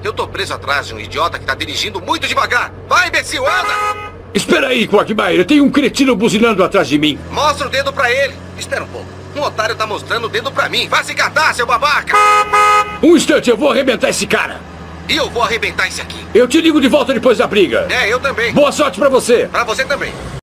Eu tô preso atrás de um idiota que tá dirigindo muito devagar. Vai, imbecil, anda! Espera aí, Quagmire. Tem um cretino buzinando atrás de mim. Mostra o dedo pra ele. Espera um pouco. Um otário tá mostrando o dedo pra mim. Vai se catar, seu babaca! Um instante, eu vou arrebentar esse cara. E eu vou arrebentar esse aqui. Eu te ligo de volta depois da briga. É, eu também. Boa sorte pra você. Pra você também.